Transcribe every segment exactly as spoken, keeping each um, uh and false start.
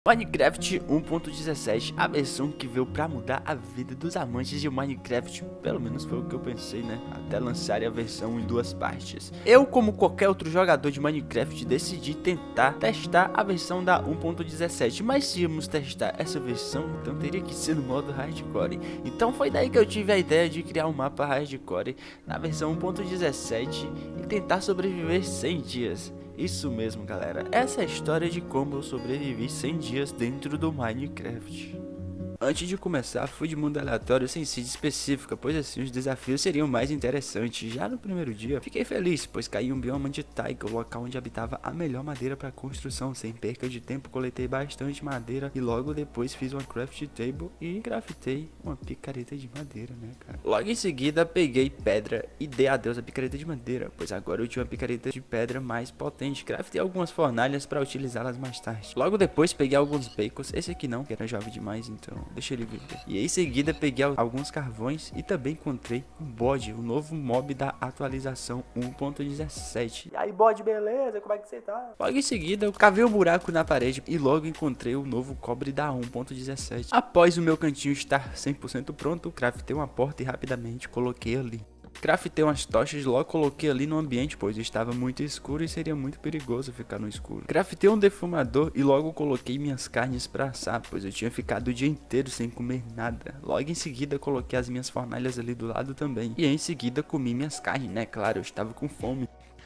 Minecraft um ponto dezessete, a versão que veio pra mudar a vida dos amantes de Minecraft, pelo menos foi o que eu pensei, né, até lançarem a versão em duas partes. Eu, como qualquer outro jogador de Minecraft, decidi tentar testar a versão da um ponto dezessete, mas se íamos testar essa versão, então teria que ser no modo Hardcore. Então foi daí que eu tive a ideia de criar um mapa Hardcore na versão um ponto dezessete e tentar sobreviver cem dias. Isso mesmo, galera, essa é a história de como eu sobrevivi cem dias dentro do Minecraft. Antes de começar, fui de mundo aleatório sem seed específica, pois assim os desafios seriam mais interessantes. Já no primeiro dia, fiquei feliz, pois caí em um bioma de taiga, o local onde habitava a melhor madeira para construção. Sem perca de tempo, coletei bastante madeira e logo depois fiz uma craft table e craftei uma picareta de madeira, né, cara? Logo em seguida, peguei pedra e dei adeus à picareta de madeira, pois agora eu tinha uma picareta de pedra mais potente. Craftei algumas fornalhas para utilizá-las mais tarde. Logo depois, peguei alguns bacons, esse aqui não, que era jovem demais, então deixa ele viver. E em seguida peguei alguns carvões e também encontrei um bode, o novo mob da atualização um ponto dezessete. E aí, bode, beleza? Como é que você tá? Logo em seguida eu cavei um buraco na parede e logo encontrei o novo cobre da um ponto dezessete. Após o meu cantinho estar cem por cento pronto, craftei uma porta e rapidamente coloquei ali. Craftei umas tochas e logo coloquei ali no ambiente, pois estava muito escuro e seria muito perigoso ficar no escuro. Craftei um defumador e logo coloquei minhas carnes para assar, pois eu tinha ficado o dia inteiro sem comer nada. Logo em seguida coloquei as minhas fornalhas ali do lado também. E em seguida comi minhas carnes, né? Claro, eu estava com fome.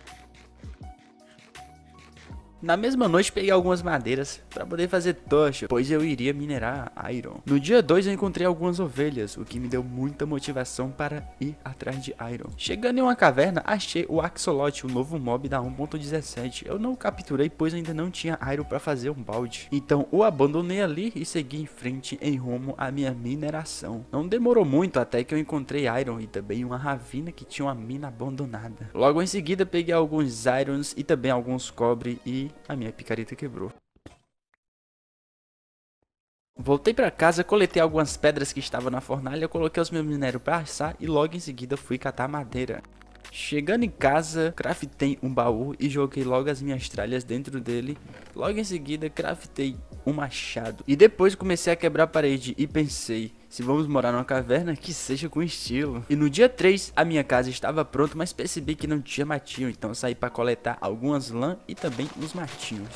Na mesma noite peguei algumas madeiras para poder fazer tocha, pois eu iria minerar iron. No dia dois eu encontrei algumas ovelhas, o que me deu muita motivação para ir atrás de iron. Chegando em uma caverna, achei o Axolotl, o novo mob da um ponto dezessete. Eu não o capturei, pois ainda não tinha iron para fazer um balde. Então o abandonei ali e segui em frente em rumo à minha mineração. Não demorou muito até que eu encontrei iron e também uma ravina que tinha uma mina abandonada. Logo em seguida peguei alguns irons e também alguns cobre e a minha picareta quebrou. Voltei para casa, coletei algumas pedras que estavam na fornalha, coloquei os meus minérios para assar e logo em seguida fui catar madeira. Chegando em casa, craftei um baú e joguei logo as minhas tralhas dentro dele. Logo em seguida, craftei um machado. E depois comecei a quebrar a parede e pensei, se vamos morar numa caverna, que seja com estilo. E no dia três, a minha casa estava pronta, mas percebi que não tinha matinho. Então eu saí para coletar algumas lã e também os matinhos.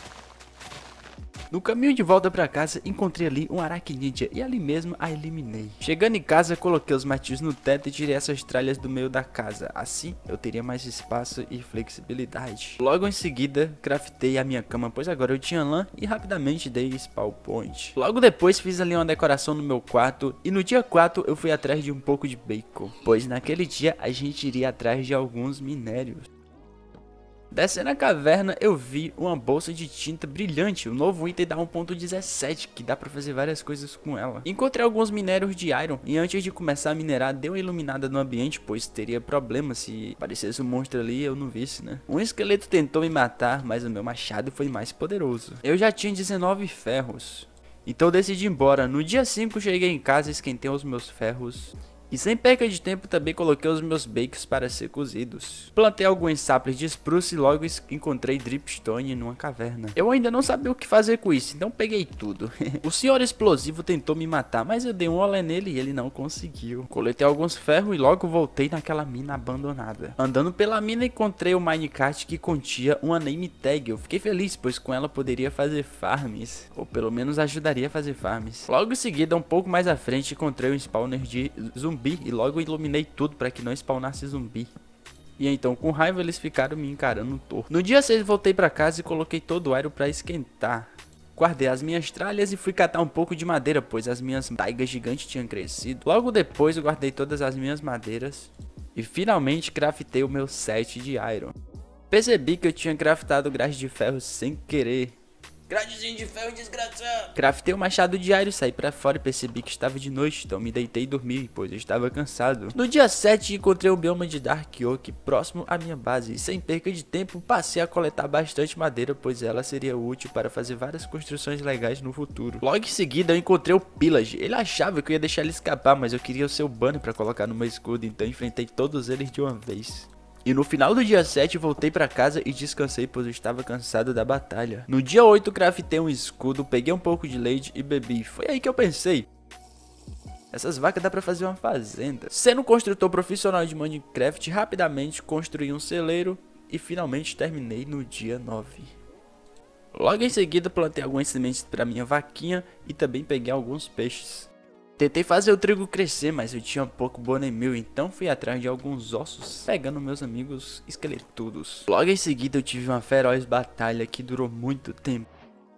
No caminho de volta para casa, encontrei ali um aracnídea e ali mesmo a eliminei. Chegando em casa, coloquei os matinhos no teto e tirei essas tralhas do meio da casa. Assim, eu teria mais espaço e flexibilidade. Logo em seguida, craftei a minha cama, pois agora eu tinha lã e rapidamente dei spawn point. Logo depois, fiz ali uma decoração no meu quarto e no dia quatro eu fui atrás de um pouco de bacon, pois naquele dia a gente iria atrás de alguns minérios. Descendo a caverna eu vi uma bolsa de tinta brilhante, o novo item da um ponto dezessete, que dá pra fazer várias coisas com ela. Encontrei alguns minérios de iron e antes de começar a minerar dei uma iluminada no ambiente, pois teria problema se aparecesse um monstro ali e eu não visse, né. Um esqueleto tentou me matar, mas o meu machado foi mais poderoso. Eu já tinha dezenove ferros, então decidi ir embora. No dia cinco cheguei em casa, esquentei os meus ferros. E sem perca de tempo também coloquei os meus bacons para ser cozidos. Plantei alguns saplings de spruce e logo encontrei dripstone numa caverna. Eu ainda não sabia o que fazer com isso, então peguei tudo. O senhor explosivo tentou me matar, mas eu dei um olé nele e ele não conseguiu. Coletei alguns ferros e logo voltei naquela mina abandonada. Andando pela mina encontrei o minecart que continha uma name tag. Eu fiquei feliz, pois com ela poderia fazer farms, ou pelo menos ajudaria a fazer farms. Logo em seguida, um pouco mais à frente, encontrei um spawner de zumbi e logo iluminei tudo para que não spawnasse zumbi. E então com raiva eles ficaram me encarando torto. No dia seis voltei para casa e coloquei todo o iron para esquentar. Guardei as minhas tralhas e fui catar um pouco de madeira, pois as minhas taigas gigantes tinham crescido. Logo depois eu guardei todas as minhas madeiras e finalmente craftei o meu set de iron. Percebi que eu tinha craftado grade de ferro sem querer. Gradezinho de ferro desgraçado. Craftei o machado de iron, saí pra fora e percebi que estava de noite, então me deitei e dormi, pois eu estava cansado. No dia sete encontrei o bioma de Dark Oak próximo à minha base e sem perca de tempo passei a coletar bastante madeira, pois ela seria útil para fazer várias construções legais no futuro. Logo em seguida eu encontrei o Pillage. Ele achava que eu ia deixar ele escapar, mas eu queria o seu banner para colocar no meu escudo, então enfrentei todos eles de uma vez. E no final do dia sete voltei pra casa e descansei, pois eu estava cansado da batalha. No dia oito craftei um escudo, peguei um pouco de leite e bebi. Foi aí que eu pensei: essas vacas dá pra fazer uma fazenda. Sendo um construtor profissional de Minecraft, rapidamente construí um celeiro e finalmente terminei no dia nove. Logo em seguida plantei algumas sementes pra minha vaquinha e também peguei alguns peixes. Tentei fazer o trigo crescer, mas eu tinha pouco bonemil, então fui atrás de alguns ossos, pegando meus amigos esqueletudos. Logo em seguida eu tive uma feroz batalha que durou muito tempo.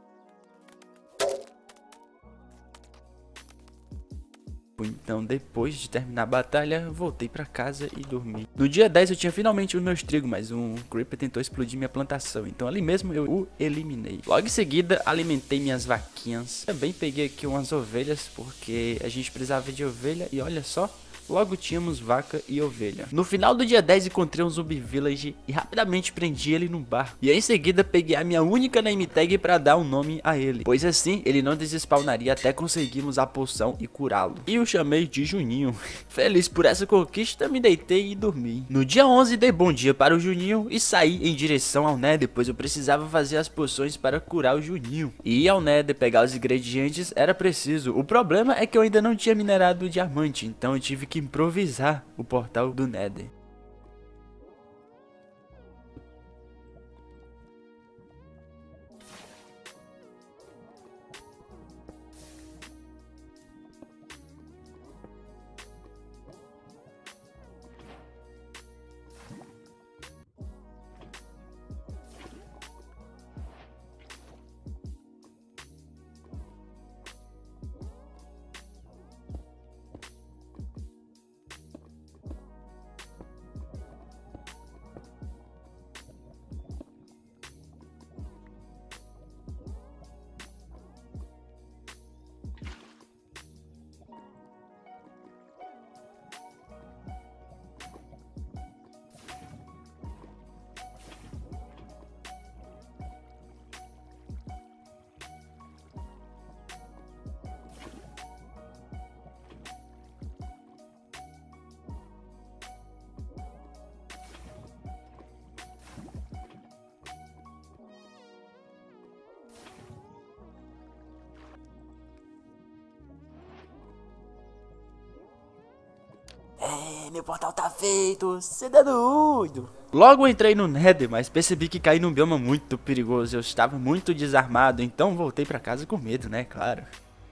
Então depois de terminar a batalha, voltei pra casa e dormi. No dia dez eu tinha finalmente os meus trigos, mas um creeper tentou explodir minha plantação, então ali mesmo eu o eliminei. Logo em seguida alimentei minhas vaquinhas. Também peguei aqui umas ovelhas, porque a gente precisava de ovelha e olha só, logo tínhamos vaca e ovelha. No final do dia dez encontrei um zumbi village e rapidamente prendi ele num barco. E aí, em seguida peguei a minha única name tag para dar um nome a ele, pois assim ele não desespawnaria até conseguirmos a poção e curá-lo. E o chamei de Juninho. Feliz por essa conquista, me deitei e dormi. No dia onze dei bom dia para o Juninho e saí em direção ao Nether, pois eu precisava fazer as poções para curar o Juninho. E ir ao Nether pegar os ingredientes era preciso. O problema é que eu ainda não tinha minerado o diamante, então eu tive que improvisar o portal do Nether. É, meu portal tá feito, cê tá doido. Logo entrei no Nether, mas percebi que caí num bioma muito perigoso. Eu estava muito desarmado, então voltei pra casa com medo, né, claro.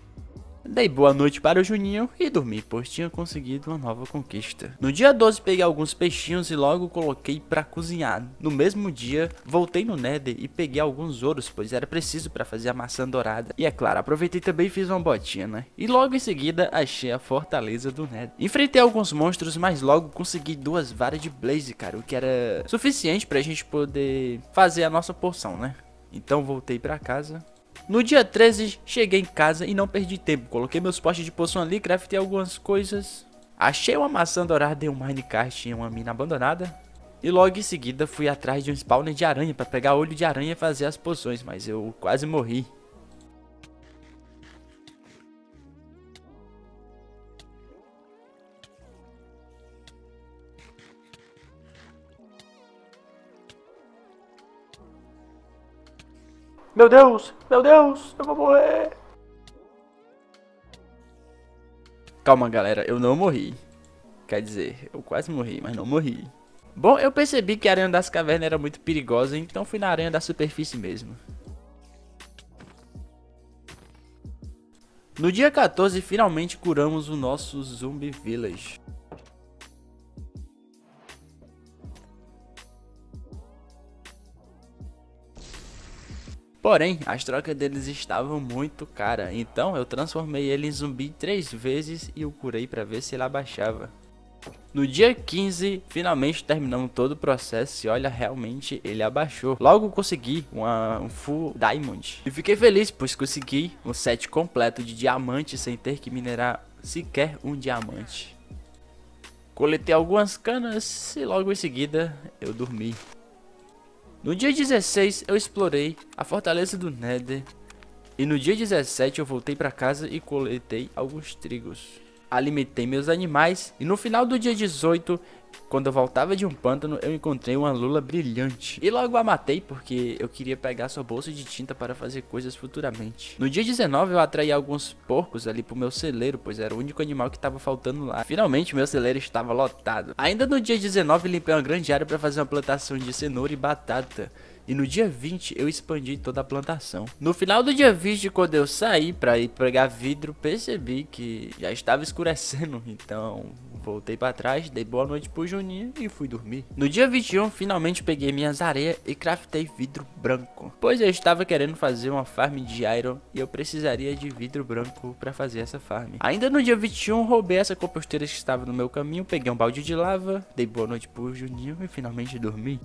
Dei boa noite para o Juninho e dormi, pois tinha conseguido uma nova conquista. No dia doze peguei alguns peixinhos e logo coloquei para cozinhar. No mesmo dia voltei no Nether e peguei alguns ouros, pois era preciso para fazer a maçã dourada. E é claro, aproveitei também e fiz uma botinha, né? E logo em seguida achei a fortaleza do Nether. Enfrentei alguns monstros, mas logo consegui duas varas de blaze, cara, o que era suficiente pra gente poder fazer a nossa poção, né? Então voltei pra casa. No dia treze, cheguei em casa e não perdi tempo. Coloquei meus postes de poção ali, craftei algumas coisas. Achei uma maçã dourada em um minecart em uma mina abandonada. E logo em seguida fui atrás de um spawner de aranha para pegar olho de aranha e fazer as poções, mas eu quase morri. Meu Deus, meu Deus, eu vou morrer. Calma, galera, eu não morri. Quer dizer, eu quase morri, mas não morri. Bom, eu percebi que a aranha das cavernas era muito perigosa, então fui na aranha da superfície mesmo. No dia quatorze, finalmente curamos o nosso Zumbi Village. Porém, as trocas deles estavam muito caras, então eu transformei ele em zumbi três vezes e o curei para ver se ele abaixava. No dia quinze, finalmente terminamos todo o processo e olha, realmente ele abaixou. Logo consegui uma, um full diamond. E fiquei feliz, pois consegui um set completo de diamante sem ter que minerar sequer um diamante. Coletei algumas canas e logo em seguida eu dormi. No dia dezesseis eu explorei a fortaleza do Nether. E no dia dezessete eu voltei para casa e coletei alguns trigos. alimentei meus animais e no final do dia dezoito, quando eu voltava de um pântano, eu encontrei uma lula brilhante. E logo a matei porque eu queria pegar sua bolsa de tinta para fazer coisas futuramente. No dia dezenove eu atraí alguns porcos ali pro meu celeiro, pois era o único animal que estava faltando lá. Finalmente meu celeiro estava lotado. Ainda no dia dezenove limpei uma grande área para fazer uma plantação de cenoura e batata. E no dia vinte eu expandi toda a plantação. No final do dia vinte, quando eu saí para ir pegar vidro, percebi que já estava escurecendo. Então voltei para trás, dei boa noite pro Juninho e fui dormir. No dia vinte e um, finalmente peguei minhas areias e craftei vidro branco, pois eu estava querendo fazer uma farm de iron e eu precisaria de vidro branco para fazer essa farm. Ainda no dia vinte e um, roubei essa composteira que estava no meu caminho, peguei um balde de lava, dei boa noite pro Juninho e finalmente dormi.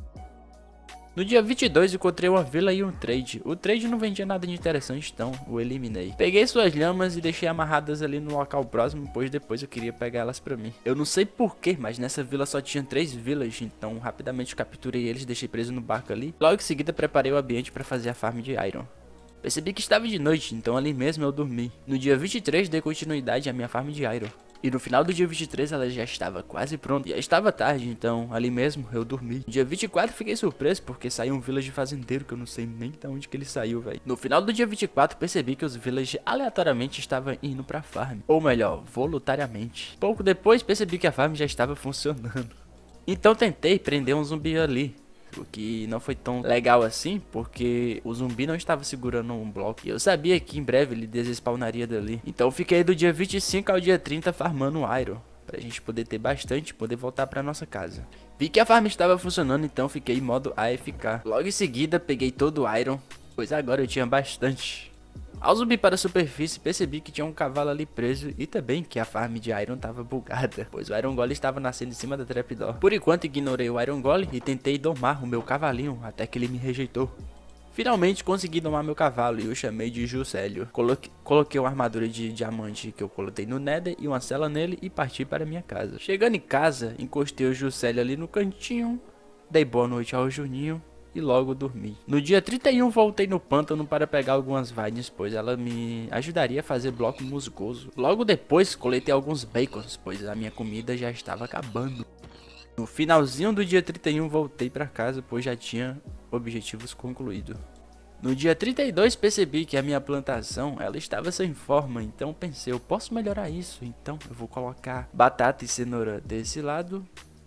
No dia vinte e dois encontrei uma vila e um trade. O trade não vendia nada de interessante, então o eliminei. Peguei suas lhamas e deixei amarradas ali no local próximo, pois depois eu queria pegar elas pra mim. Eu não sei porquê, mas nessa vila só tinha três village, então rapidamente capturei eles e deixei preso no barco ali. Logo em seguida preparei o ambiente pra fazer a farm de iron. Percebi que estava de noite, então ali mesmo eu dormi. No dia vinte e três dei continuidade à minha farm de iron. E no final do dia vinte e três ela já estava quase pronta. Já estava tarde, então ali mesmo eu dormi. No dia vinte e quatro fiquei surpreso porque saiu um village fazendeiro que eu não sei nem de onde que ele saiu, velho. No final do dia vinte e quatro percebi que os village aleatoriamente estavam indo pra farm. Ou melhor, voluntariamente. Pouco depois percebi que a farm já estava funcionando. Então tentei prender um zumbi ali. O que não foi tão legal assim, porque o zumbi não estava segurando um bloco. E eu sabia que em breve ele desespawnaria dali. Então eu fiquei do dia vinte e cinco ao dia trinta farmando iron, pra gente poder ter bastante e poder voltar pra nossa casa. Vi que a farm estava funcionando, então fiquei em modo A F K. Logo em seguida peguei todo o iron, pois agora eu tinha bastante. Ao subir para a superfície, percebi que tinha um cavalo ali preso e também que a farm de iron estava bugada, pois o iron golem estava nascendo em cima da trapdoor. Por enquanto ignorei o iron golem e tentei domar o meu cavalinho até que ele me rejeitou. Finalmente consegui domar meu cavalo e o chamei de Juscelio. Coloquei, coloquei uma armadura de diamante que eu coloquei no nether e uma cela nele e parti para minha casa. Chegando em casa, encostei o Juscelio ali no cantinho, dei boa noite ao Juninho e logo dormi. No dia trinta e um voltei no pântano para pegar algumas vines, pois ela me ajudaria a fazer bloco musgoso. Logo depois coletei alguns bacons, pois a minha comida já estava acabando. No finalzinho do dia trinta e um voltei para casa, pois já tinha objetivos concluídos. No dia trinta e dois percebi que a minha plantação ela estava sem forma, então pensei, eu posso melhorar isso, então eu vou colocar batata e cenoura desse lado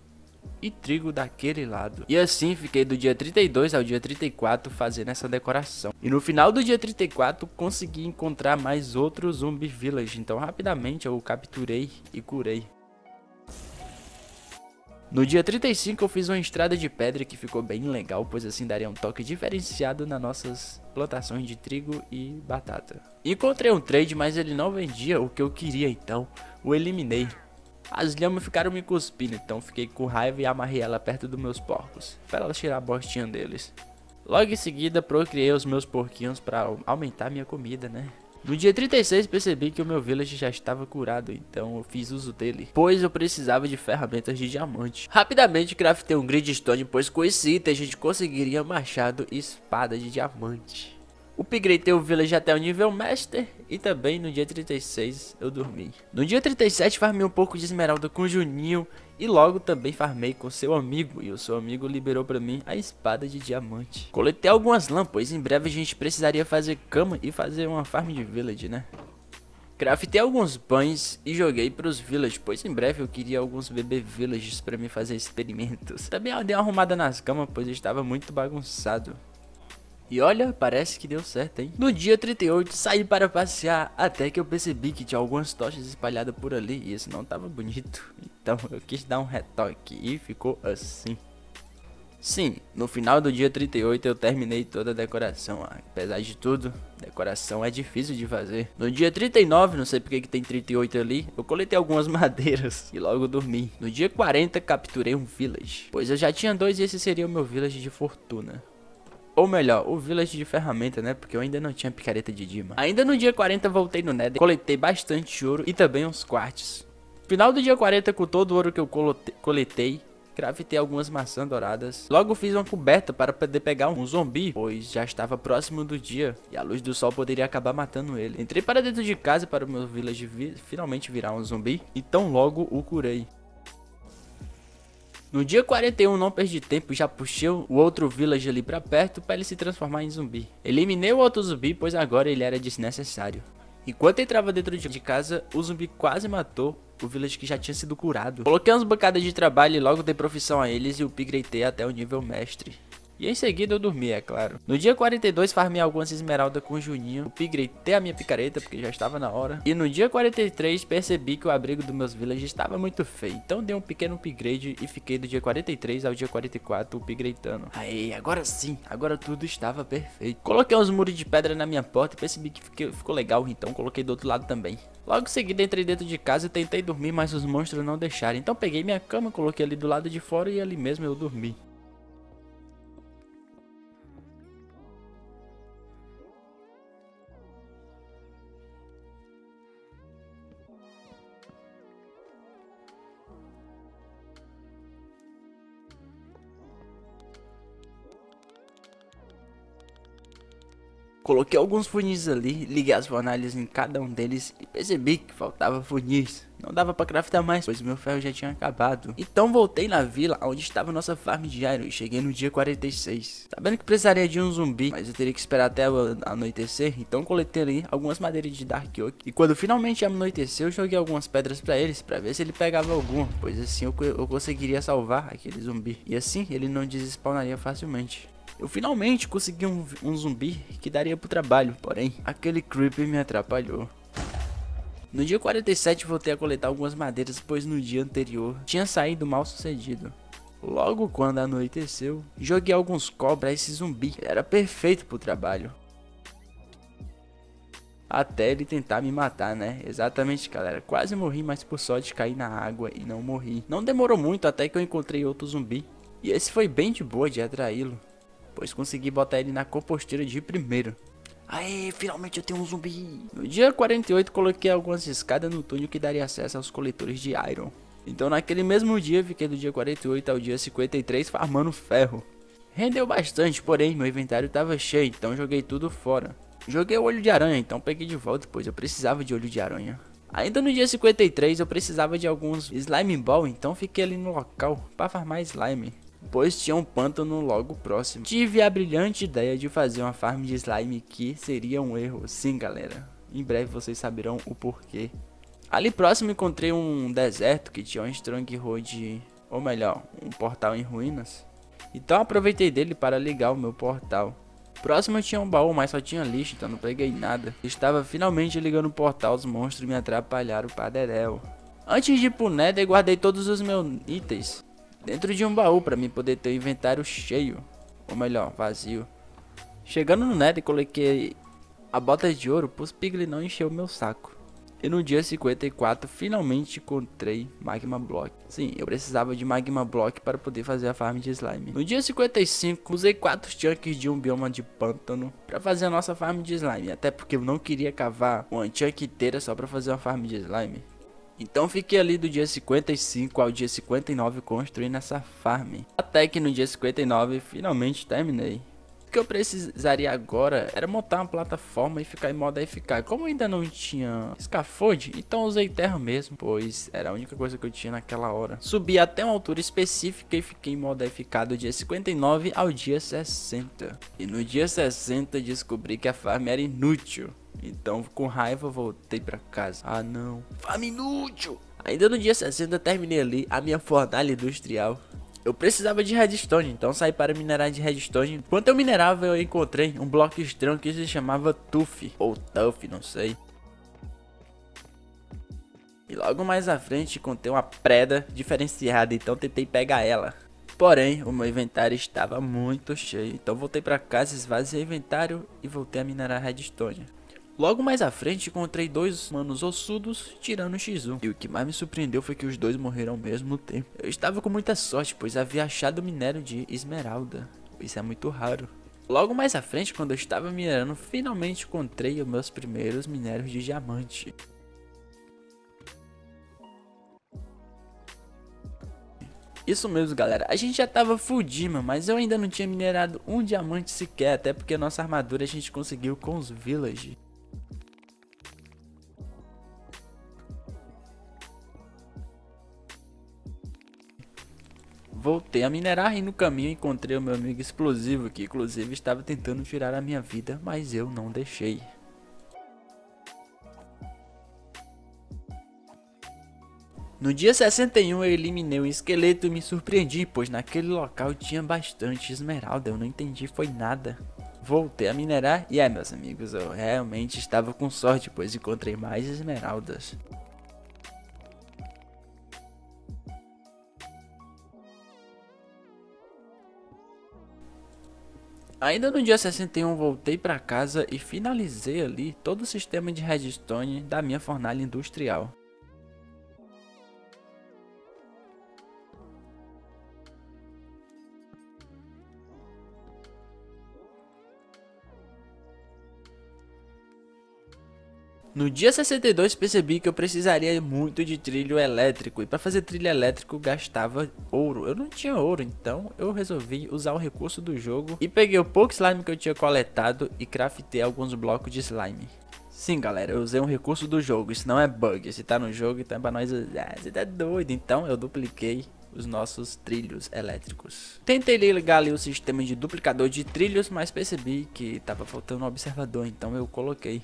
e trigo daquele lado. E assim fiquei do dia trinta e dois ao dia trinta e quatro fazendo essa decoração. E no final do dia trinta e quatro consegui encontrar mais outro zumbi village, então rapidamente eu o capturei e curei. No dia trinta e cinco eu fiz uma estrada de pedra que ficou bem legal, pois assim daria um toque diferenciado nas nossas plantações de trigo e batata. Encontrei um trade, mas ele não vendia o que eu queria, então o eliminei. As lhamas ficaram me cuspindo, então fiquei com raiva e amarrei ela perto dos meus porcos, para ela tirar a bostinha deles. Logo em seguida procriei os meus porquinhos para aumentar minha comida, né? No dia trinta e seis percebi que o meu village já estava curado, então eu fiz uso dele, pois eu precisava de ferramentas de diamante. Rapidamente craftei um gridstone, pois com esse item a gente conseguiria machado e espada de diamante. Upgradei o village até o nível master e também no dia trinta e seis eu dormi. No dia trinta e sete farmei um pouco de esmeralda com o Juninho e logo também farmei com seu amigo e o seu amigo liberou pra mim a espada de diamante. Coletei algumas lã, pois em breve a gente precisaria fazer cama e fazer uma farm de village, né? Craftei alguns pães e joguei pros village, pois em breve eu queria alguns bebê villages pra me fazer experimentos. Também eu dei uma arrumada nas camas, pois estava muito bagunçado. E olha, parece que deu certo, hein? No dia trinta e oito saí para passear, até que eu percebi que tinha algumas tochas espalhadas por ali e isso não tava bonito. Então eu quis dar um retoque e ficou assim. Sim, no final do dia trinta e oito eu terminei toda a decoração. Apesar de tudo, decoração é difícil de fazer. No dia trinta e nove, não sei porque que tem trinta e oito ali, eu coletei algumas madeiras e logo dormi. No dia quarenta capturei um village, pois eu já tinha dois e esse seria o meu village de fortuna. Ou melhor, o village de ferramenta, né? Porque eu ainda não tinha picareta de Dima. Ainda no dia quarenta voltei no nether, coletei bastante ouro e também uns quartz. Final do dia quarenta, com todo o ouro que eu coletei, craftei algumas maçãs douradas. Logo fiz uma coberta para poder pegar um zumbi, pois já estava próximo do dia e a luz do sol poderia acabar matando ele. Entrei para dentro de casa para o meu village vi finalmente virar um zumbi, então logo o curei. No dia quarenta e um não perdi tempo e já puxei o outro village ali pra perto para ele se transformar em zumbi. Eliminei o outro zumbi, pois agora ele era desnecessário. Enquanto entrava dentro de casa, o zumbi quase matou o village que já tinha sido curado. Coloquei umas bancadas de trabalho e logo dei profissão a eles e o upgradeei até o nível mestre. E em seguida eu dormi, é claro. No dia quarenta e dois farmei algumas esmeraldas com o Juninho, upgradeei a minha picareta porque já estava na hora. E no dia quarenta e três percebi que o abrigo dos meus villagers estava muito feio, então dei um pequeno upgrade e fiquei do dia quarenta e três ao dia quarenta e quatro upgradeando. Aí, agora sim, agora tudo estava perfeito. Coloquei uns muros de pedra na minha porta e percebi que fiquei, ficou legal, então coloquei do outro lado também. Logo em seguida entrei dentro de casa e tentei dormir, mas os monstros não deixaram. Então peguei minha cama, coloquei ali do lado de fora e ali mesmo eu dormi. Coloquei alguns funis ali, liguei as fornalhas em cada um deles e percebi que faltava funis. Não dava pra craftar mais, pois meu ferro já tinha acabado. Então voltei na vila onde estava nossa farm de iron e cheguei no dia quarenta e seis. Sabendo que precisaria de um zumbi, mas eu teria que esperar até anoitecer, então coletei ali algumas madeiras de Dark Oak. E quando finalmente anoiteceu, eu joguei algumas pedras pra eles, pra ver se ele pegava alguma, pois assim eu, eu conseguiria salvar aquele zumbi. E assim ele não desespawnaria facilmente. Eu finalmente consegui um, um zumbi que daria pro trabalho, porém, aquele creeper me atrapalhou. No dia quarenta e sete voltei a coletar algumas madeiras, pois no dia anterior tinha saído mal sucedido. Logo quando anoiteceu, joguei alguns cobras a esse zumbi, ele era perfeito pro trabalho. Até ele tentar me matar, né? Exatamente, galera, quase morri, mas por sorte caí na água e não morri. Não demorou muito até que eu encontrei outro zumbi, e esse foi bem de boa de atraí-lo, pois consegui botar ele na composteira de primeiro. Aê, finalmente eu tenho um zumbi. No dia quarenta e oito coloquei algumas escadas no túnel que daria acesso aos coletores de iron. Então naquele mesmo dia fiquei do dia quarenta e oito ao dia cinquenta e três farmando ferro. Rendeu bastante, porém meu inventário estava cheio, então joguei tudo fora. Joguei o olho de aranha, então peguei de volta, pois eu precisava de olho de aranha. Ainda no dia cinquenta e três eu precisava de alguns slime ball, então fiquei ali no local para farmar slime, pois tinha um pântano logo próximo. Tive a brilhante ideia de fazer uma farm de slime, que seria um erro. Sim, galera, em breve vocês saberão o porquê. Ali próximo encontrei um deserto que tinha um stronghold, ou melhor, um portal em ruínas. Então aproveitei dele para ligar o meu portal. Próximo tinha um baú, mas só tinha lixo, então não peguei nada. Estava finalmente ligando o portal, os monstros me atrapalharam para dedéu. Antes de ir pro Nether, guardei todos os meus itens dentro de um baú para mim poder ter o inventário cheio, ou melhor, vazio. Chegando no Nether, coloquei a bota de ouro para os piglins não encher o meu saco. E no dia cinquenta e quatro finalmente encontrei Magma Block. Sim, eu precisava de Magma Block para poder fazer a farm de slime. No dia cinquenta e cinco usei quatro chunks de um bioma de pântano para fazer a nossa farm de slime, até porque eu não queria cavar uma chunk inteira só para fazer uma farm de slime. Então fiquei ali do dia cinquenta e cinco ao dia cinquenta e nove construindo essa farm, até que no dia cinquenta e nove finalmente terminei. O que eu precisaria agora era montar uma plataforma e ficar em modo eficaz. Como eu ainda não tinha scaffold, então usei terra mesmo, pois era a única coisa que eu tinha naquela hora. Subi até uma altura específica e fiquei em modo eficaz do dia cinquenta e nove ao dia sessenta. E no dia sessenta descobri que a farm era inútil. Então com raiva voltei pra casa. Ah não, farm inútil! Ainda no dia sessenta terminei ali a minha fornalha industrial. Eu precisava de redstone, então saí para minerar de redstone. Enquanto eu minerava, eu encontrei um bloco estranho que se chamava Tuff, ou Tuff, não sei. E logo mais à frente encontrei uma preda diferenciada, então tentei pegar ela. Porém, o meu inventário estava muito cheio, então voltei para casa, esvaziei o inventário e voltei a minerar redstone. Logo mais à frente encontrei dois manos ossudos tirando o X um. E o que mais me surpreendeu foi que os dois morreram ao mesmo tempo. Eu estava com muita sorte, pois havia achado minério de esmeralda. Isso é muito raro. Logo mais à frente, quando eu estava minerando, finalmente encontrei os meus primeiros minérios de diamante. Isso mesmo, galera, a gente já tava fudido, mas eu ainda não tinha minerado um diamante sequer, até porque nossa armadura a gente conseguiu com os village. Voltei a minerar e no caminho encontrei o meu amigo explosivo, que inclusive estava tentando tirar a minha vida, mas eu não deixei. No dia sessenta e um eu eliminei o esqueleto e me surpreendi, pois naquele local tinha bastante esmeralda, eu não entendi foi nada. Voltei a minerar e é, meus amigos, eu realmente estava com sorte, pois encontrei mais esmeraldas. Ainda no dia sessenta e um voltei para casa e finalizei ali todo o sistema de redstone da minha fornalha industrial. No dia sessenta e dois percebi que eu precisaria muito de trilho elétrico e para fazer trilho elétrico gastava ouro. Eu não tinha ouro, então eu resolvi usar o recurso do jogo e peguei o pouco slime que eu tinha coletado e craftei alguns blocos de slime. Sim, galera, eu usei um recurso do jogo, isso não é bug, se tá no jogo então é pra nós, ah, você tá doido, então eu dupliquei os nossos trilhos elétricos. Tentei ligar ali o sistema de duplicador de trilhos, mas percebi que tava faltando um observador, então eu coloquei.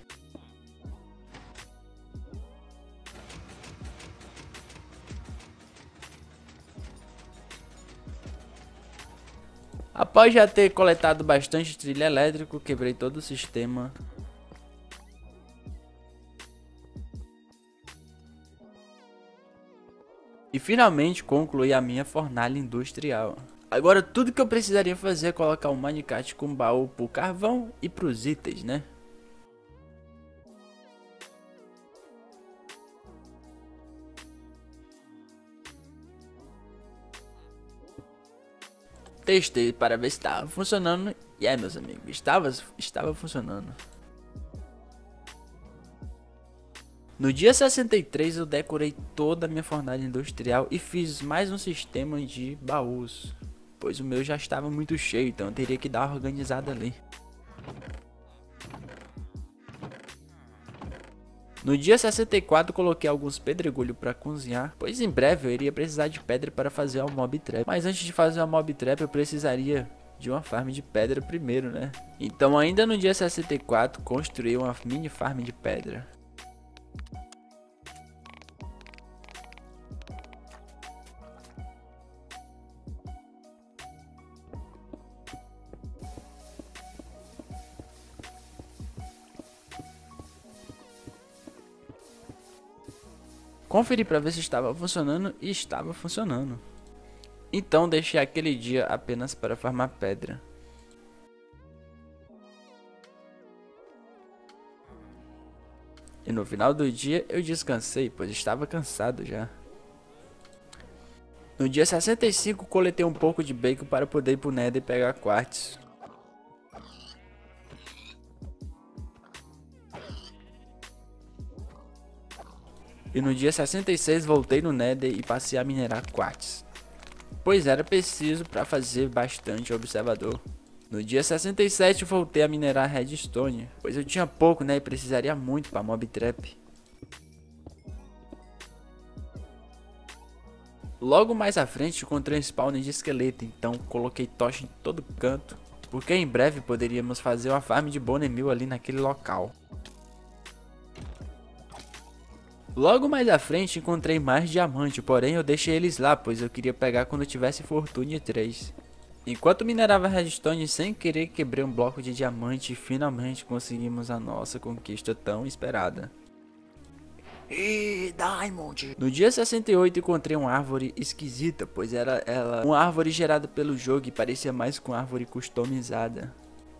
Após já ter coletado bastante trilho elétrico, quebrei todo o sistema. E finalmente concluí a minha fornalha industrial. Agora tudo que eu precisaria fazer é colocar um minecart com baú pro carvão e pros itens, né? Testei para ver se estava funcionando e é, meus amigos, estava, estava funcionando. No dia sessenta e três eu decorei toda a minha fornalha industrial e fiz mais um sistema de baús, pois o meu já estava muito cheio, então eu teria que dar uma organizada ali. No dia sessenta e quatro coloquei alguns pedregulhos para cozinhar, pois em breve eu iria precisar de pedra para fazer uma mob trap. Mas antes de fazer uma mob trap eu precisaria de uma farm de pedra primeiro, né? Então ainda no dia sessenta e quatro construí uma mini farm de pedra. Conferi para ver se estava funcionando e estava funcionando. Então deixei aquele dia apenas para farmar pedra. E no final do dia eu descansei, pois estava cansado já. No dia sessenta e cinco coletei um pouco de bacon para poder ir pro Nether e pegar quartzo. E no dia sessenta e seis voltei no Nether e passei a minerar quartzo, pois era preciso para fazer bastante observador. No dia sessenta e sete voltei a minerar redstone, pois eu tinha pouco, né, e precisaria muito para mob trap. Logo mais à frente encontrei um spawner de esqueleto, então coloquei tocha em todo canto, porque em breve poderíamos fazer uma farm de bone meal ali naquele local. Logo mais à frente encontrei mais diamante, porém eu deixei eles lá, pois eu queria pegar quando tivesse fortune três. Enquanto minerava redstone, sem querer quebrei um bloco de diamante e finalmente conseguimos a nossa conquista tão esperada. E Diamond. No dia sessenta e oito encontrei uma árvore esquisita, pois era ela uma árvore gerada pelo jogo e parecia mais com árvore customizada.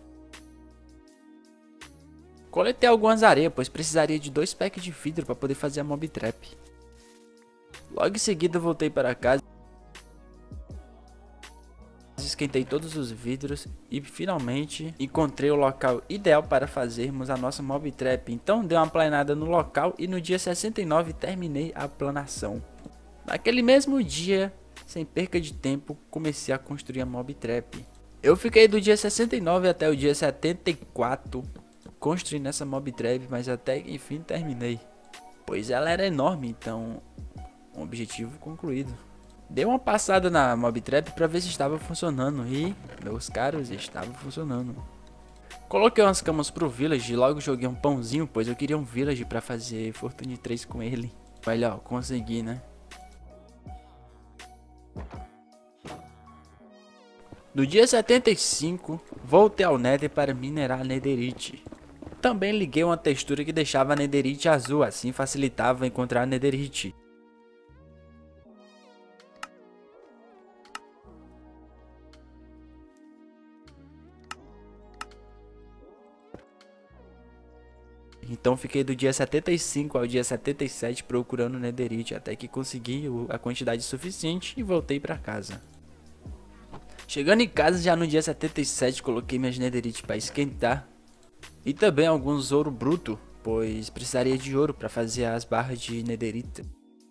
Coletei algumas areias, pois precisaria de dois packs de vidro para poder fazer a mob trap. Logo em seguida voltei para casa, esquentei todos os vidros e finalmente encontrei o local ideal para fazermos a nossa mob trap. Então dei uma planada no local e no dia sessenta e nove terminei a planação. Naquele mesmo dia Sem perca de tempo, comecei a construir a Mob Trap. Eu fiquei do dia sessenta e nove até o dia setenta e quatro construindo essa Mob Trap, mas até que enfim terminei. Pois ela era enorme, então um objetivo concluído. Dei uma passada na Mob Trap para ver se estava funcionando e, meus caros, estava funcionando. Coloquei umas camas pro Village e logo joguei um pãozinho, pois eu queria um Village para fazer Fortune três com ele. Olha, ó, consegui, né? No dia setenta e cinco, voltei ao Nether para minerar Netherite. Também liguei uma textura que deixava a Netherite azul, assim facilitava encontrar Netherite. Então fiquei do dia setenta e cinco ao dia setenta e sete procurando Netherite, até que consegui a quantidade suficiente e voltei para casa. Chegando em casa já no dia setenta e sete, coloquei minhas Netherite para esquentar. E também alguns ouro bruto, pois precisaria de ouro para fazer as barras de Netherite.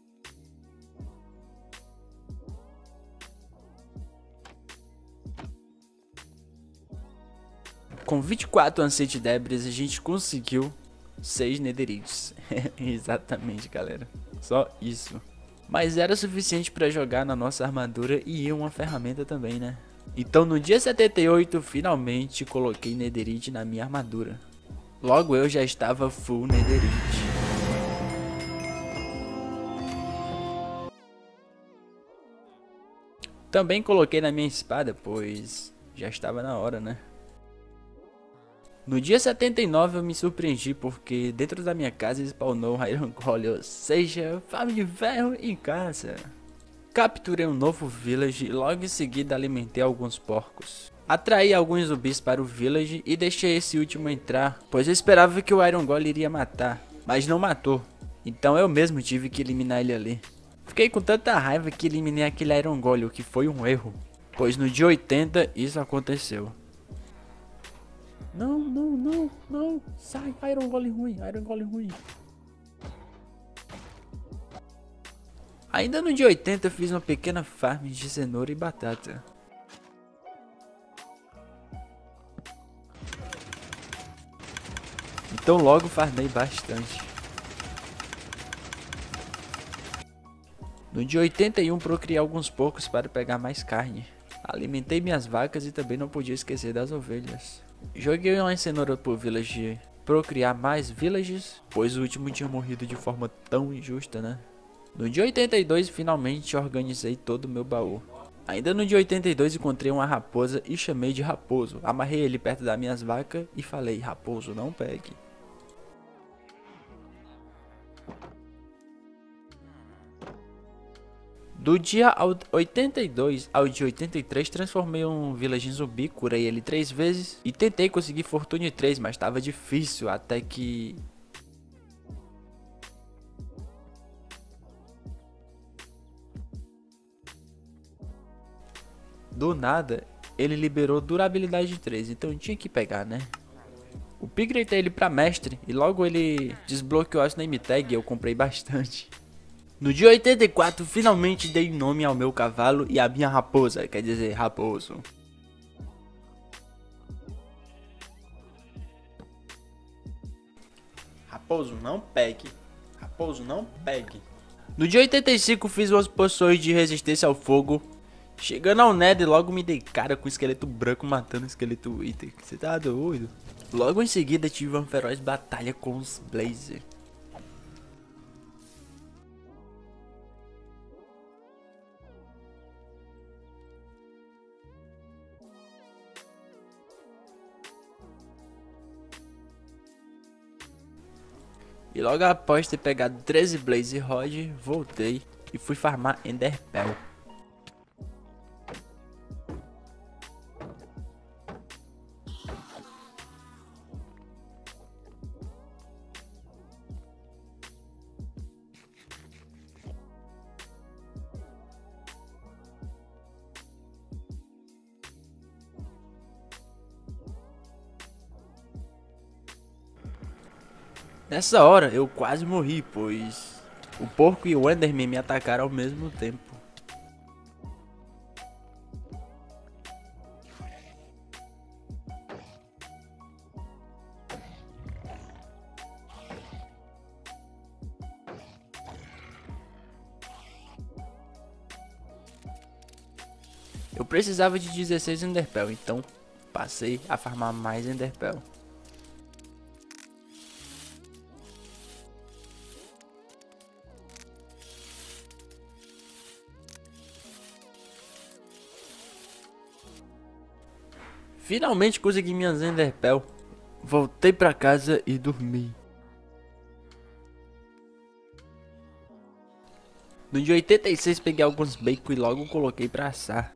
Com vinte e quatro Ancient Debris a gente conseguiu seis Netherites. Exatamente, galera. Só isso. Mas era suficiente para jogar na nossa armadura e uma ferramenta também, né? Então no dia setenta e oito finalmente coloquei Netherite na minha armadura. Logo eu já estava full Netherite. Também coloquei na minha espada, pois já estava na hora, né? No dia setenta e nove eu me surpreendi porque dentro da minha casa spawnou um Iron Golem, ou seja, farm de ferro em casa. Capturei um novo village e logo em seguida alimentei alguns porcos. Atraí alguns zumbis para o village e deixei esse último entrar, pois eu esperava que o Iron Golem iria matar, mas não matou. Então eu mesmo tive que eliminar ele ali. Fiquei com tanta raiva que eliminei aquele Iron Golem, o que foi um erro, pois no dia oitenta isso aconteceu. Não, não, não, não, sai, Iron Golem ruim, Iron Golem ruim. Ainda no dia oitenta eu fiz uma pequena farm de cenoura e batata. Então logo farmei bastante. No dia oitenta e um procriei alguns porcos para pegar mais carne. Alimentei minhas vacas e também não podia esquecer das ovelhas. Joguei uma cenoura por village procriar mais villages, pois o último tinha morrido de forma tão injusta, né? No dia oitenta e dois finalmente organizei todo o meu baú. Ainda no dia oitenta e dois encontrei uma raposa e chamei de Raposo. Amarrei ele perto das minhas vacas e falei: Raposo, não pegue. Do dia oitenta e dois ao dia oitenta e três transformei um village em zumbi, curei ele três vezes e tentei conseguir Fortune três, mas estava difícil até que... Do nada, ele liberou durabilidade três, então tinha que pegar, né? Upgradei ele pra mestre e logo ele desbloqueou as name tag e eu comprei bastante. No dia oitenta e quatro, finalmente dei nome ao meu cavalo e à minha raposa, quer dizer, Raposo. Raposo, não pegue. Raposo, não pegue. No dia oitenta e cinco, fiz umas poções de resistência ao fogo. Chegando ao Nether, logo me dei cara com o esqueleto branco matando o esqueleto Wither. Você tá doido? Logo em seguida, tive uma feroz batalha com os Blazer. E logo após ter pegado treze Blaze Rod, voltei e fui farmar Enderpell. Nessa hora eu quase morri, pois o porco e o Enderman me atacaram ao mesmo tempo. Eu precisava de dezesseis Enderpell, então passei a farmar mais Enderpell. Finalmente consegui minhas Enderpell. Voltei pra casa e dormi. No dia oitenta e seis peguei alguns bacon e logo coloquei pra assar.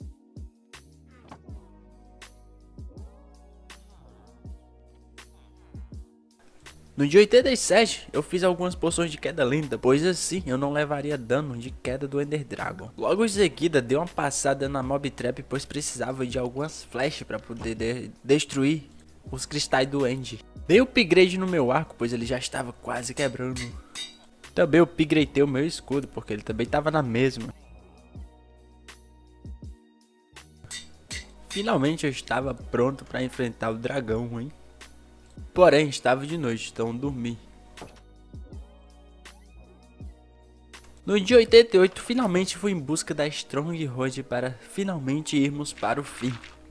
No dia oitenta e sete eu fiz algumas poções de queda lenta, pois assim eu não levaria dano de queda do Ender Dragon. Logo em seguida dei uma passada na Mob Trap, pois precisava de algumas flechas para poder de destruir os cristais do End. Dei upgrade no meu arco, pois ele já estava quase quebrando. Também upgradei o meu escudo, porque ele também estava na mesma. Finalmente eu estava pronto para enfrentar o dragão, hein? Porém, estava de noite, então dormi. No dia oitenta e oito, finalmente fui em busca da Stronghold para finalmente irmos para o fim.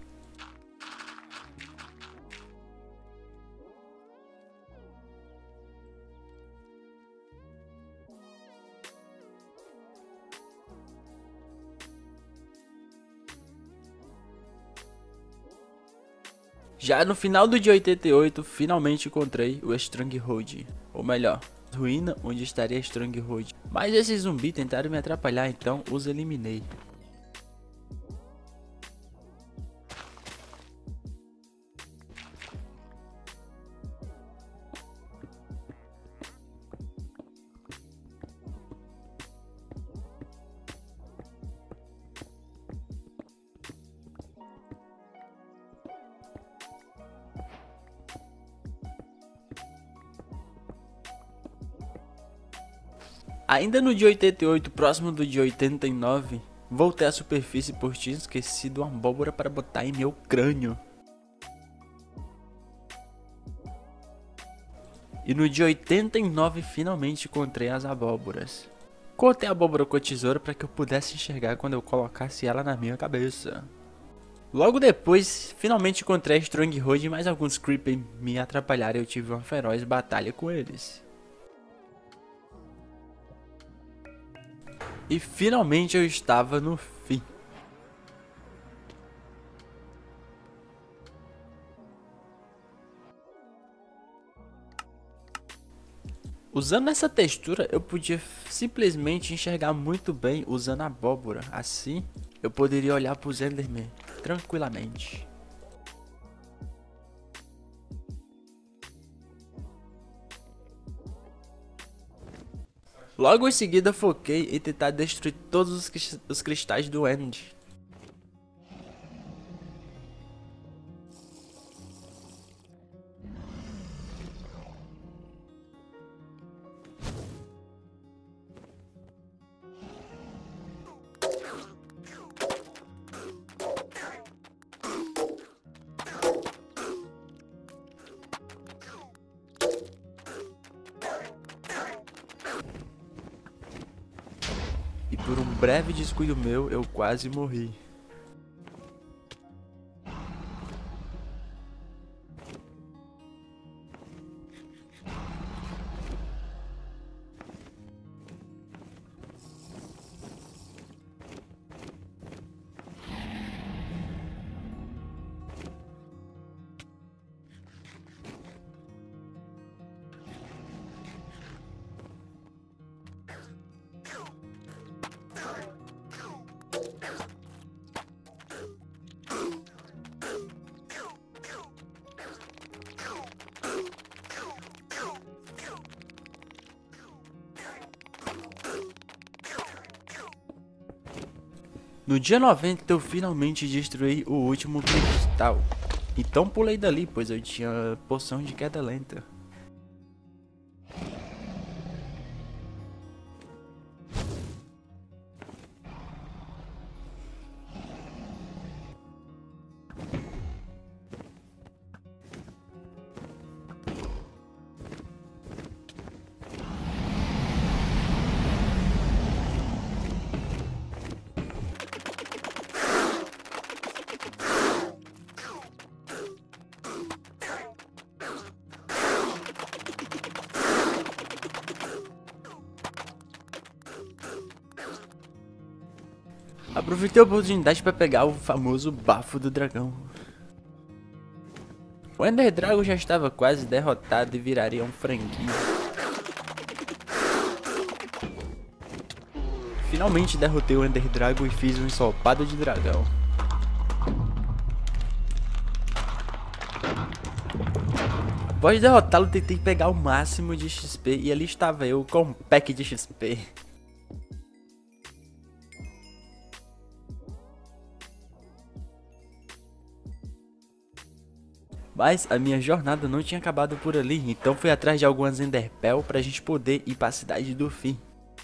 Já no final do dia oitenta e oito, finalmente encontrei o Stronghold, ou melhor, ruína onde estaria a Stronghold. Mas esses zumbis tentaram me atrapalhar, então os eliminei. Ainda no dia oitenta e oito, próximo do dia oitenta e nove, voltei à superfície por tinha esquecido uma abóbora para botar em meu crânio. E no dia oitenta e nove finalmente encontrei as abóboras. Cortei a abóbora com a tesoura para que eu pudesse enxergar quando eu colocasse ela na minha cabeça. Logo depois, finalmente encontrei a Stronghold e mais alguns creepers me atrapalharam e eu tive uma feroz batalha com eles. E finalmente eu estava no fim. Usando essa textura eu podia simplesmente enxergar muito bem usando a abóbora. Assim eu poderia olhar para os Enderman tranquilamente. Logo em seguida foquei em tentar destruir todos os, os cristais do End. E por um breve descuido meu, eu quase morri. No dia noventa eu finalmente destruí o último cristal. Então pulei dali, pois eu tinha poção de queda lenta. Aproveitei a oportunidade para pegar o famoso bafo do dragão. O Ender Dragon já estava quase derrotado e viraria um franguinho. Finalmente derrotei o Ender Dragon e fiz um ensopado de dragão. Após derrotá-lo, tentei pegar o máximo de X P e ali estava eu com um pack de X P. Mas a minha jornada não tinha acabado por ali, então fui atrás de algumas Enderpell pra gente poder ir pra cidade do fim.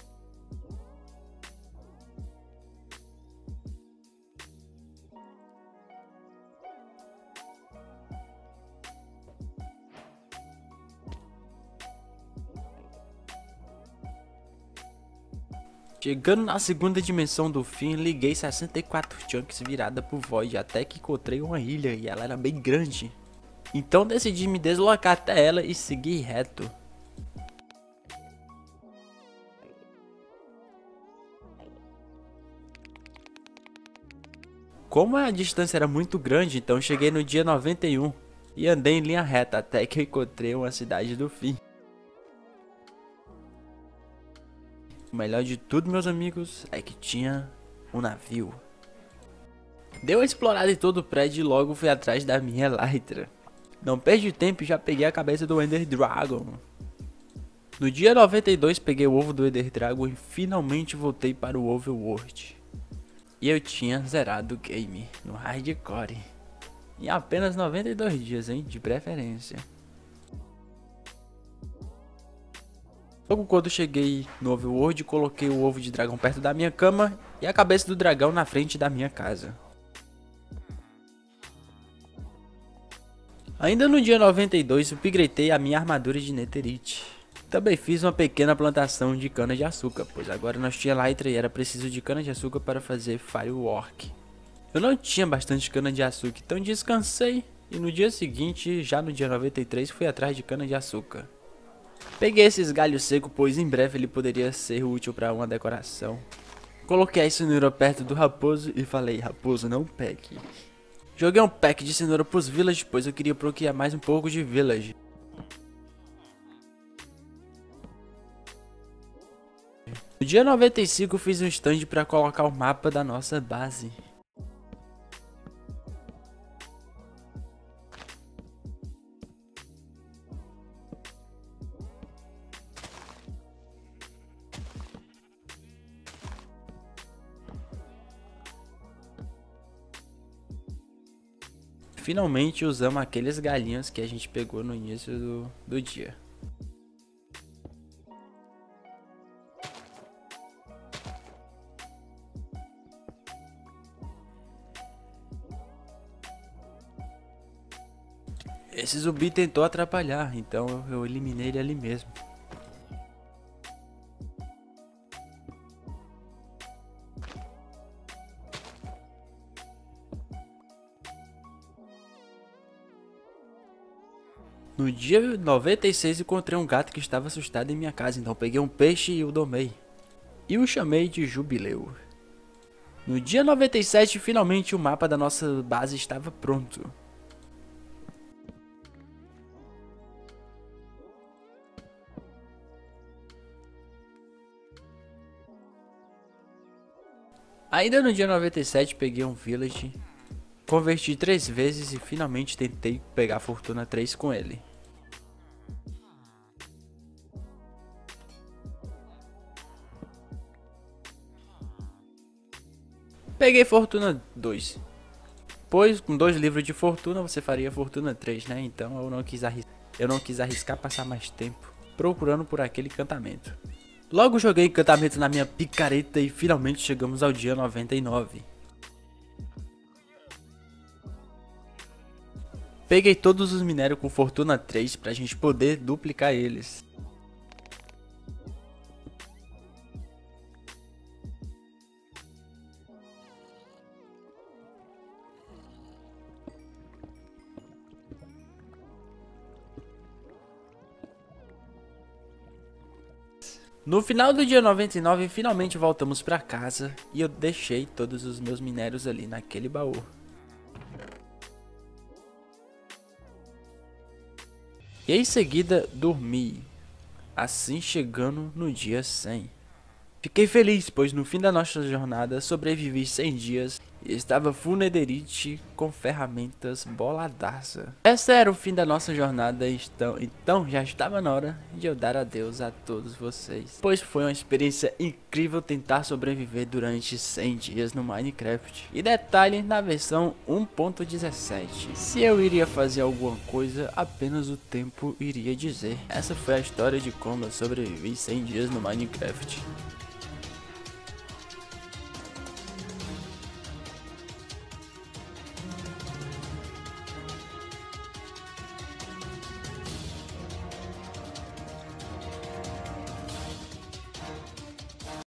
Chegando na segunda dimensão do fim, liguei sessenta e quatro chunks virada pro Void até que encontrei uma ilha e ela era bem grande. Então decidi me deslocar até ela e seguir reto. Como a distância era muito grande, então cheguei no dia noventa e um e andei em linha reta até que encontrei uma cidade do fim. O melhor de tudo, meus amigos, é que tinha um navio. Dei uma explorada em todo o prédio e logo fui atrás da minha Elytra. Não perdi tempo e já peguei a cabeça do Ender Dragon. No dia noventa e dois peguei o ovo do Ender Dragon e finalmente voltei para o Overworld. E eu tinha zerado o game no Hardcore. Em apenas noventa e dois dias, hein, de preferência. Logo quando cheguei no Overworld, coloquei o ovo de dragão perto da minha cama e a cabeça do dragão na frente da minha casa. Ainda no dia noventa e dois, upgradei a minha armadura de Netherite. Também fiz uma pequena plantação de cana de açúcar, pois agora nós tinha Elytra e era preciso de cana de açúcar para fazer Firework. Eu não tinha bastante cana de açúcar, então descansei e no dia seguinte, já no dia noventa e três, fui atrás de cana de açúcar. Peguei esses galhos secos, pois em breve ele poderia ser útil para uma decoração. Coloquei a cenoura perto do raposo e falei, raposo, não pegue. Joguei um pack de cenoura pros village, pois eu queria procriar mais um pouco de village. No dia noventa e cinco fiz um stand para colocar o mapa da nossa base. Finalmente usamos aqueles galinhos que a gente pegou no início do, do dia. Esse zumbi tentou atrapalhar, então eu eliminei ele ali mesmo. No dia noventa e seis encontrei um gato que estava assustado em minha casa, então peguei um peixe e o domei. E o chamei de Jubileu. No dia noventa e sete finalmente o mapa da nossa base estava pronto. Ainda no dia noventa e sete peguei um village, converti três vezes e finalmente tentei pegar a fortuna três com ele. Peguei fortuna dois, pois com dois livros de fortuna você faria fortuna três, né? Então eu não quis arriscar, eu não quis arriscar passar mais tempo procurando por aquele encantamento. Logo joguei encantamento na minha picareta e finalmente chegamos ao dia noventa e nove. Peguei todos os minérios com fortuna três pra gente poder duplicar eles. No final do dia noventa e nove, finalmente voltamos para casa e eu deixei todos os meus minérios ali naquele baú. E em seguida dormi, assim chegando no dia cem. Fiquei feliz, pois no fim da nossa jornada sobrevivi cem dias e estava full netherite com ferramentas boladaça. Esse era o fim da nossa jornada, então, então já estava na hora de eu dar adeus a todos vocês. Pois foi uma experiência incrível tentar sobreviver durante cem dias no Minecraft. E detalhe, na versão um ponto dezessete. Se eu iria fazer alguma coisa, apenas o tempo iria dizer. Essa foi a história de como eu sobrevivi cem dias no Minecraft.